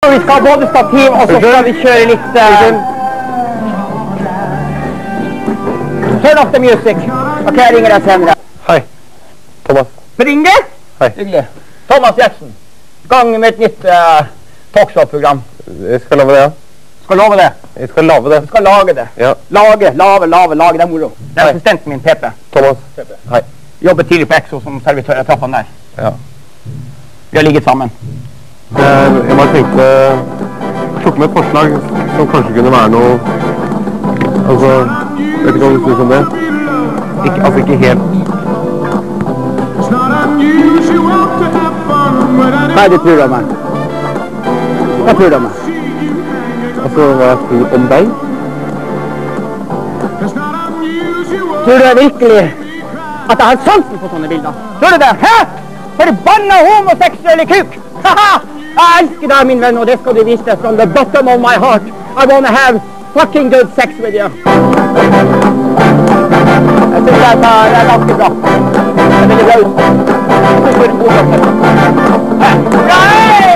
vi skal ha både stativ, og så skal vi kjøre litt... Turn off the music. Ok, jeg ringer deg senere. Hei, Thomas. Ringer? Hei. Hyggelig. Thomas Gjertsen. Gang med et nytt talkshow-program. Jeg skal love det, ja. Skal love det? Jeg skal lave det. Du skal lage det. Ja. Lage, det er moro. Det er assistenten min, Pepe. Thomas. Pepe. Hei. Jobber tidlig på Exo som servitør. Jeg traff han der. Ja. Vi har ligget sammen. Jeg bare tenkte... tok med et forslag som kanskje kunne være noe... Altså... Vet ikke hva du synes om det? Ikke helt... Hva er det du tror om meg? Hva tror du om meg? Altså, hva jeg tror om deg? Tror du virkelig at jeg har sansen på sånne bilder? Tror du det? Hæ? Forbanna homoseksuelle kuk! Haha! Jeg elsker deg, min venn, og det skal du vise deg from the bottom of my heart. I wanna have fucking good sex with you. Jeg synes det er ganske bra. Det er veldig bra ut. Jeg synes det er god nok. Hei!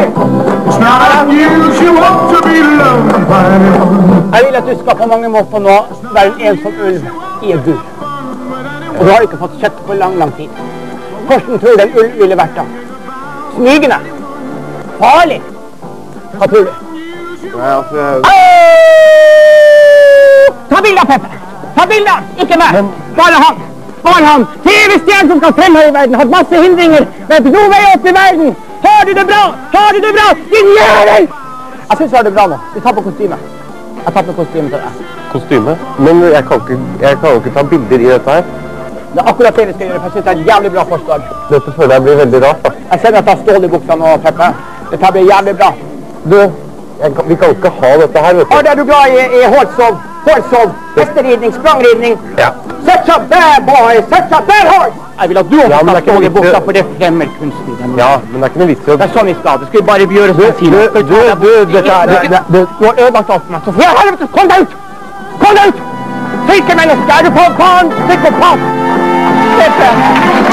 Jeg vil at du skal på mange måter nå være en ensom ulv i et bur. Og du har ikke fått kjøtt på lang tid. Hvordan tror du en ulv ville vært da? Smygende. Farlig. Hva tror du? Nei, altså... Ta bilder, Peppe! Ta bilder! Ikke meg! Bare han! Bare han! TV-stjern som kan frem her i verden! Hatt masse hindringer! Men nå vei opp i verden! Har du det bra? Har du det bra? Din jævel! Jeg synes jeg har det bra nå. Vi tar på kostyme. Jeg tar på kostyme til deg. Kostyme? Men jeg kan jo ikke ta bilder i dette her. Det er akkurat det vi skal gjøre, for jeg synes det er et jævlig bra forslag. Dette føler jeg blir veldig rart, da. Jeg ser at jeg har stål i buksa nå, Peppe. Dette blir jævlig bra. Du, vi kan ikke ha dette her, vet du. Er du glad i hårsov? Hårsov, hesteridning, sprangridning? Ja. Such a bad boy, such a bad horse! Jeg vil at du også skal stå i buksa, for det fremmer kunsten. Ja, men det er ikke noe vits i å... Det er sånn vi skal. Det skal vi bare gjøre som jeg sier. Du har ødelagt alt for meg. Så for helvete, kom deg ut! Kom deg ut! Syke mennesker, er du på faen? Psykopat! Peppe!